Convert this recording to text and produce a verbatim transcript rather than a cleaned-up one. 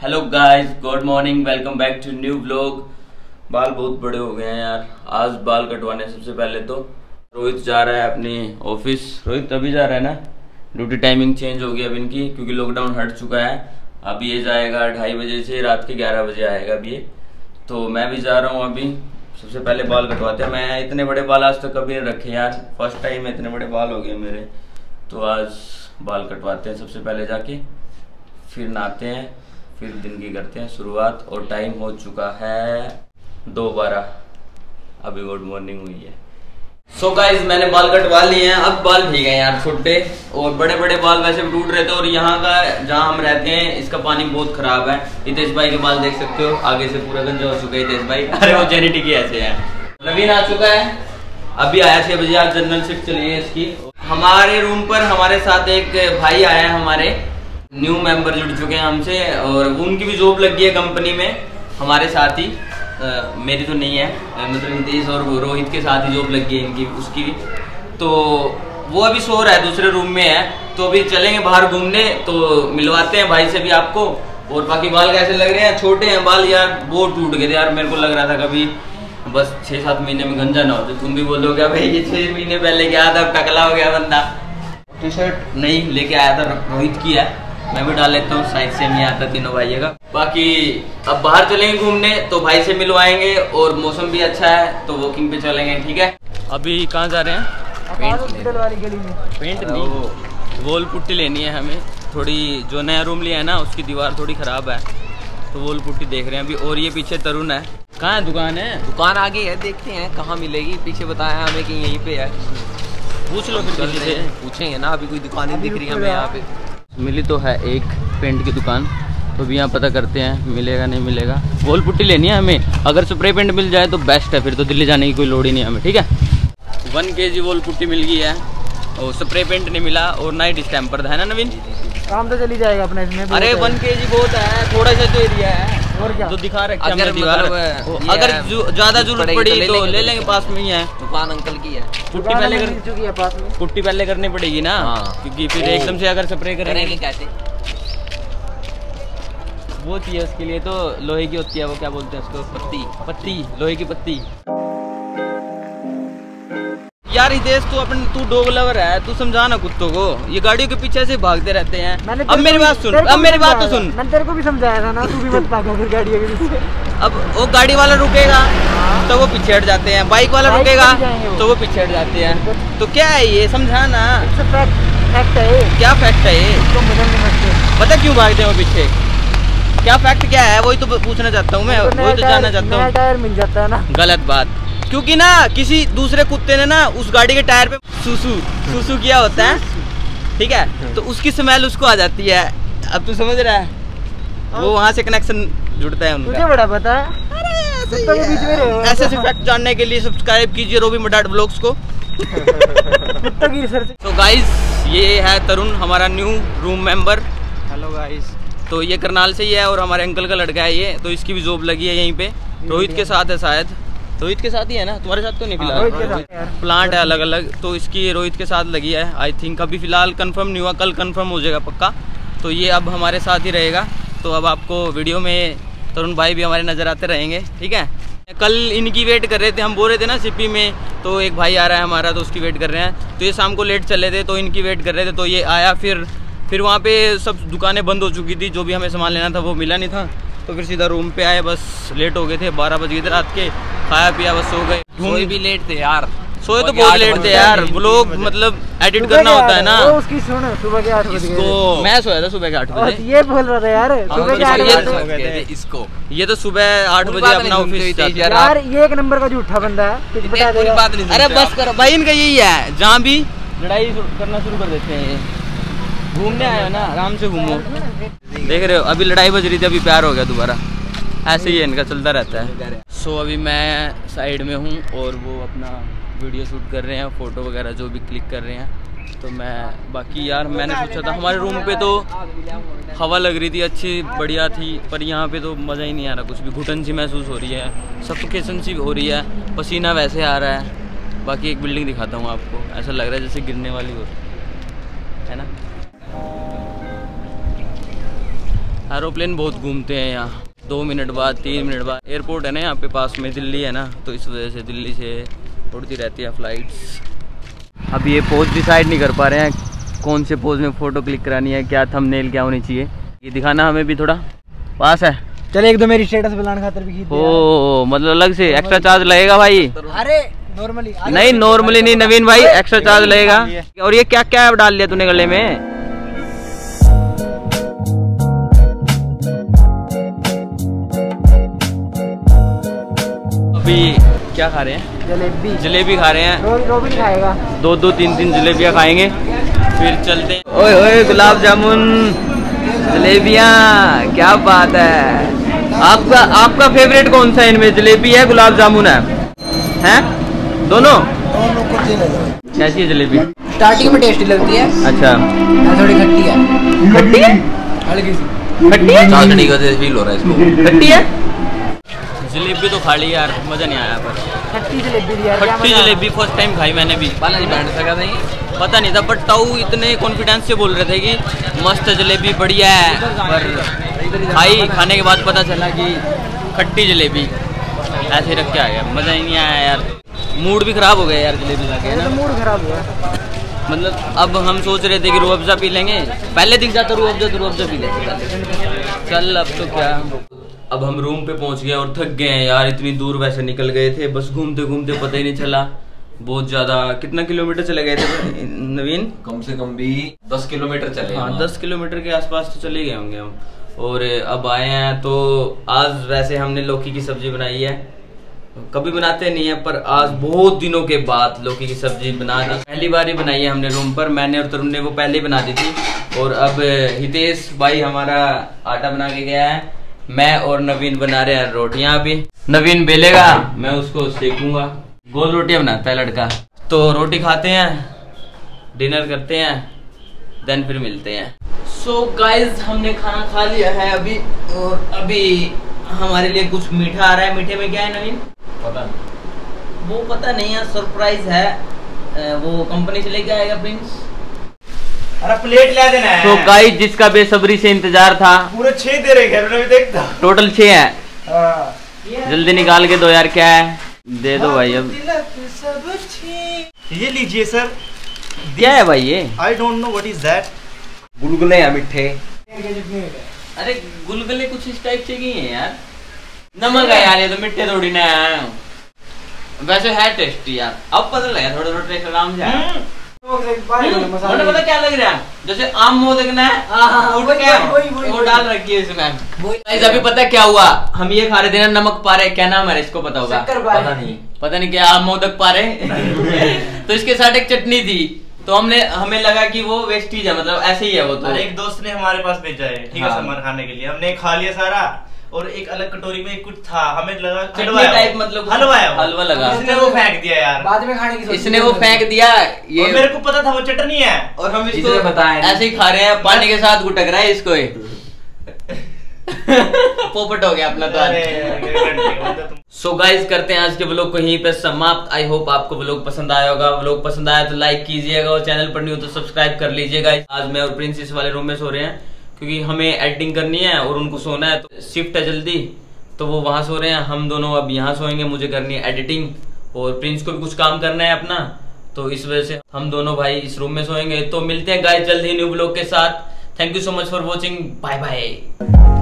Hello guys, good morning, welcome back to new vlog. बाल बहुत बड़े हो गए हैं यार। आज बाल कटवाने सबसे पहले तो रोहित जा रहा है अपनी ऑफिस। रोहित अभी जा रहा है ना, ड्यूटी टाइमिंग चेंज हो गई अब इनकी, क्योंकि लॉकडाउन हट चुका है। अब ये जाएगा ढाई बजे से रात के ग्यारह बजे आएगा अब ये। तो मैं भी जा रहा हूँ अभी। सबसे पहले बाल कटवाते हैं। मैं इतने बड़े बाल आज तक कभी नहीं रखे यार, फर्स्ट टाइम इतने बड़े बाल हो गए मेरे। तो आज बाल कटवाते हैं सबसे पहले जाके, फिर नहाते हैं, फिर दिन की करते हैं शुरुआत। और टाइम हो चुका है दो बारह, अभी गुड मॉर्निंग हुई है। सो so गाइस, मैंने बाल कटवा लिए हैं। अब बाल ठीक है यार, छोटे और बड़े बड़े बाल वैसे भी टूट रहे थे। और यहाँ का जहाँ हम रहते हैं इसका पानी बहुत खराब है। हितेश भाई के बाल देख सकते हो, आगे से पूरा गंजा हो चुका है हितेश भाई। अरे वो जेनेटिक ही ऐसे है। नवीन आ चुका है, अभी आया छह बजे। आज जनरल शिफ्ट चली है इसकी। हमारे रूम पर हमारे साथ एक भाई आया है, हमारे न्यू मेंबर जुड़ चुके हैं हमसे, और उनकी भी जॉब लगी है कंपनी में हमारे साथ ही। आ, मेरी तो नहीं है, मतलब हितेश और रोहित के साथ ही जॉब लगी है इनकी, उसकी भी। तो वो अभी सो रहा है, दूसरे रूम में है। तो अभी चलेंगे बाहर घूमने, तो मिलवाते हैं भाई से भी आपको। और बाकी बाल कैसे लग रहे हैं? छोटे हैं बाल यार, बहुत टूट गए थे यार। मेरे को लग रहा था कभी बस छः सात महीने में गंजा ना हो। तो तुम भी बोलोगे भाई ये छः महीने पहले गया था, टकला हो गया बंदा। टी शर्ट नहीं लेके आया था, रोहित की है, मैं भी डाल लेता हूँ, साइज से नहीं आता तीनों भाइयों का। बाकी अब बाहर चलेंगे घूमने, तो भाई से मिलवाएंगे। और मौसम भी अच्छा है तो वॉकिंग पे चलेंगे, ठीक है। अभी कहाँ जा रहे हैं? पेंट वाली गली में। पेंट नहीं, वॉल पुट्टी लेनी है हमें थोड़ी। जो नया रूम लिया है ना, उसकी दीवार थोड़ी ख़राब है, तो वॉल पुट्टी देख रहे हैं अभी। और ये पीछे तरुण है। कहाँ है दुकान? है दुकान आगे है, देखते हैं कहाँ मिलेगी। पीछे बताया हमें कि यहीं पे है। पूछ लो फिर किसी से, पूछेंगे ना। अभी कोई दुकान नहीं दिख रही हमें यहाँ पे। मिली तो है एक पेंट की दुकान, तो भी यहाँ पता करते हैं मिलेगा नहीं मिलेगा। वॉल पुट्टी लेनी है हमें। अगर स्प्रे पेंट मिल जाए तो बेस्ट है, फिर तो दिल्ली जाने की कोई लोड़ ही नहीं है हमें, ठीक है। वन के जी वॉल पुट्टी मिल गई है, और स्प्रे पेंट नहीं मिला, और ना ही डिस्टेम्पर है ना नवीन। काम तो चली जाएगा अपने इसमें। अरे वन के जी बहुत है, थोड़ा सा तो एरिया है। और क्या जो दिखा रखे हमने दीवार। अगर ज्यादा जरूरत पड़ी तो ले लेंगे, पास में ही है दुकान, अंकल की है। पुट्टी पहले कर चुकी है पास में, पुट्टी पहले करनी पड़ेगी ना, क्योंकि फिर एकदम से अगर स्प्रे करेंगे कैसे। वो चाहिए उसके लिए तो लोहे की होती है, वो क्या बोलते हैं उसको, पत्ती। पत्ती, लोहे की पत्ती। यार हितेश, तू अपन तू डॉग लवर है, तू समझा ना कुत्तों को। ये गाड़ियों के पीछे से भागते रहते हैं। अब मेरी बात सुन, अब मेरी बात तो सुन। मैंने तेरे को भी समझाया था ना, तू भी मत भागा फिर गाड़ियों के पीछे। अब वो गाड़ी वाला रुकेगा तो वो पीछे हट जाते हैं, बाइक वाला रुकेगा तो वो पीछे हट जाते हैं। तो क्या है ये, समझा ना। फैक्ट है। क्या फैक्ट है ये? पता क्यों भागते हैं वो पीछे? क्या फैक्ट क्या है, वही तो पूछना चाहता हूँ मैं, वही तो जानना चाहता हूँ। टायर मिल जाता है ना। गलत बात, क्योंकि ना किसी दूसरे कुत्ते ने ना उस गाड़ी के टायर पे सुसु सुसु किया होता है, ठीक है। तो उसकी स्मेल उसको आ जाती है। अब तू समझ रहा है, वो वहाँ से कनेक्शन जुड़ता है उनका। तुझे बड़ा पता है। अरे ऐसे ही है। ऐसे ऐसे फैक्ट जानने के लिए सब्सक्राइब कीजिए रोबी मडाट ब्लॉग्स को। तो गाइस, ये है तरुण, हमारा new room member. Hello guys. तो ये करनाल से ही है, और हमारे अंकल का लड़का है ये। तो इसकी भी जॉब लगी है यहीं पे, रोहित के साथ है शायद। रोहित के साथ ही है ना, तुम्हारे साथ तो नहीं फिलहाल। प्लांट है अलग अलग, तो इसकी रोहित के साथ लगी है आई थिंक। अभी फिलहाल कंफर्म नहीं हुआ, कल कंफर्म हो जाएगा पक्का। तो ये अब हमारे साथ ही रहेगा। तो अब आपको वीडियो में तरुण भाई भी हमारे नज़र आते रहेंगे, ठीक है। कल इनकी वेट कर रहे थे, हम बोल रहे थे ना सिपी में, तो एक भाई आ रहा है हमारा, तो उसकी वेट कर रहे हैं। तो ये शाम को लेट चले थे, तो इनकी वेट कर रहे थे। तो ये आया, फिर फिर वहाँ पे सब दुकानें बंद हो चुकी थी, जो भी हमें सामान लेना था वो मिला नहीं था। तो फिर सीधा रूम पे आए, बस लेट हो गए थे, बारह बज गए थे रात के। खाया पिया बस सो गए। सोए भी लेट थे यार, सोए तो बहुत लेट थे यार। व्लॉग मतलब एडिट करना होता है ना। उसकी सुन, सुबह के आठ बजे इसको मैं सोया था, सुबह के आठ बजे। ये बोल रहा था यार, सुबह के आठ बजे इसको। ये तो सुबह आठ बजे अपना ऑफिस यार। ये एक नंबर का झूठा बंदा है। अरे बस करो भाई, इनका यही है, जहाँ भी लड़ाई करना शुरू कर देते हैं। घूमने आया ना, आराम से घूमो। देख रहे हो, अभी लड़ाई बज रही थी, अभी प्यार हो गया दोबारा। ऐसे ही है इनका, चलता रहता है। सो so, अभी मैं साइड में हूँ, और वो अपना वीडियो शूट कर रहे हैं, फ़ोटो वगैरह जो भी क्लिक कर रहे हैं। तो मैं बाकी यार, मैंने सोचा था हमारे रूम पे तो हवा लग रही थी, अच्छी बढ़िया थी, पर यहाँ पे तो मज़ा ही नहीं आ रहा कुछ भी। घुटन सी महसूस हो रही है, सफोकेशन सी हो रही है, पसीना वैसे आ रहा है। बाकी एक बिल्डिंग दिखाता हूँ आपको, ऐसा लग रहा है जैसे गिरने वाली हो, है ना। एरोप्लेन बहुत घूमते हैं यहाँ, दो मिनट बाद तीन मिनट बाद। एयरपोर्ट है ना यहाँ पे पास में, दिल्ली है ना, तो इस वजह से दिल्ली से उड़ती रहती है फ्लाइट्स। अब ये पोज डिसाइड नहीं कर पा रहे हैं कौन से पोज में फ़ोटो क्लिक करानी है, क्या थंबनेल क्या होनी चाहिए, ये दिखाना हमें भी थोड़ा पास है। चले एक दो मेरी स्टेटस बनाने खातिर भी खींच ओ मतलब अलग से एक्स्ट्रा चार्ज लगेगा भाई? अरे नॉर्मली नहीं, नॉर्मली नहीं नवीन भाई, एक्स्ट्रा चार्ज लगेगा। और ये क्या क्या डाल लिया तूने गले में? अभी क्या खा रहे हैं? जलेबी जलेबी खा रहे हैं। रो, रोबिन खाएगा। दो दो तीन तीन जलेबियाँ खाएंगे फिर चलते हैं। ओए ओए गुलाब जामुन जलेबियाँ, क्या बात है। आपका आपका फेवरेट कौन सा इनमें, जलेबी है गुलाब जामुन है? हैं दोनों? कैसी है जलेबी? स्टार्टिंग में टेस्टी लगती है। अच्छा, थोड़ी खट्टी है। खट्टी है? हल्की सी खट्टी है? चाटनी का फील हो रहा है इसको। खट्टी है? जलेबी तो खा ली यार, मजा नहीं आया। पर खट्टी जलेबी दिया, खट्टी जलेबी फर्स्ट टाइम खाई मैंने भी। बालाजी बैंड सका नहीं, पता नहीं था, बट ताऊ इतने कॉन्फिडेंस से बोल रहे थे कि मस्त जलेबी बढ़िया है, पर खाई, खाने के बाद पता चला कि खट्टी जलेबी। ऐसे रख के आ गया, मज़ा ही नहीं आया यार, मूड भी ख़राब हो गया यार जलेबी खा के ना। मूड खराब हुआ। मतलब अब हम सोच रहे थे कि रूह अफ़ज़ा पी लेंगे, पहले दिख जाता रूह अफ़ज़ा तो रूह अफ़ज़ा पी लेंगे। चल अब तो क्या, अब हम रूम पे पहुंच गए और थक गए हैं यार, इतनी दूर वैसे निकल गए थे, बस घूमते घूमते पता ही नहीं चला। बहुत ज़्यादा, कितना किलोमीटर चले गए थे नवीन? कम से कम भी दस किलोमीटर चले। हाँ दस किलोमीटर के आसपास तो चले गए होंगे हम। और अब आए हैं तो आज वैसे हमने लौकी की सब्जी बनाई है, कभी बनाते नहीं है पर आज बहुत दिनों के बाद लौकी की सब्जी बना दी। पहली बार ही बनाई है हमने रूम पर, मैंने और तरुण ने वो पहले ही बना दी थी। और अब हितेश भाई हमारा आटा बना के गया है, मैं और नवीन बना रहे हैं रोटियां। अभी नवीन बेलेगा, मैं उसको सेकूंगा। गोल रोटियां बनाता है लड़का। तो रोटी खाते हैं, डिनर करते हैं, देन फिर मिलते हैं। सो so गाइज हमने खाना खा लिया है अभी, और अभी हमारे लिए कुछ मीठा आ रहा है। मीठे में क्या है नवीन? पता नहीं, वो पता नहीं है, सरप्राइज है, वो कंपनी से लेके आएगा प्रिंस। अरे प्लेट ले देना है। तो गाइस जिसका बेसब्री से इंतजार था, पूरे छह दे रहे घर में देखता। टोटल छह है। हाँ। जल्दी निकाल के दो यार, क्या है? दे दो भाई अब। ये लीजिए सर। क्या है भाई ये? I don't know what is that. गुलगुले या मिठे। अरे गुलगुले कुछ इस टाइप से ही है यार, नमक है यार, ये तो मिठे थोड़ी ना है। वैसे है टेस्टी यार, अब पता लगा थोड़ा थोड़ा टेस्ट आराम से आया। मुझे पता क्या लग रहा है, जैसे आम मोदक ना उठ के वो डाल रखी है इसमें। गाइस अभी पता क्या हुआ, हम ये खा रहे थे ना नमक पारे, क्या नाम है इसको पता होगा? पता नहीं, पता नहीं क्या, आम मोदक पारे। तो इसके साथ एक चटनी थी, तो हमने हमें लगा कि वो वेस्टीज है, मतलब ऐसे ही है वो। तो एक दोस्त ने हमारे पास भेजा है, ठीक है, सामान खाने के लिए। हमने खा लिया सारा, और एक अलग कटोरी में कुछ था, हमें लगा हलवा टाइप, मतलब हलवा है, हलवा लगा। इसने वो फेंक दिया यार, बाद में खाने की इसने वो फेंक दिया। ये और मेरे को पता था वो चटनी है, और हम इसने इसको बताया नहीं। ऐसे ही खा रहे हैं, पानी के साथ गुटक रहा है इसको। पोपट हो गया अपना तो। सो गाइस करते हैं आज के व्लॉग को यहीं पे समाप्त। आई होप आपको व्लॉग पसंद आया होगा। व्लॉग पसंद आया तो लाइक कीजिएगा, और चैनल पर न्यू तो सब्सक्राइब कर लीजिएगा। आज मैं और प्रिंस इस वाले रूम में सो रहे हैं, क्योंकि हमें एडिटिंग करनी है और उनको सोना है, तो शिफ्ट है जल्दी, तो वो वहाँ सो रहे हैं। हम दोनों अब यहाँ सोएंगे, मुझे करनी है एडिटिंग, और प्रिंस को भी कुछ काम करना है अपना, तो इस वजह से हम दोनों भाई इस रूम में सोएंगे। तो मिलते हैं गाइस जल्द ही न्यू व्लॉग के साथ। Thank you so much for watching, bye bye.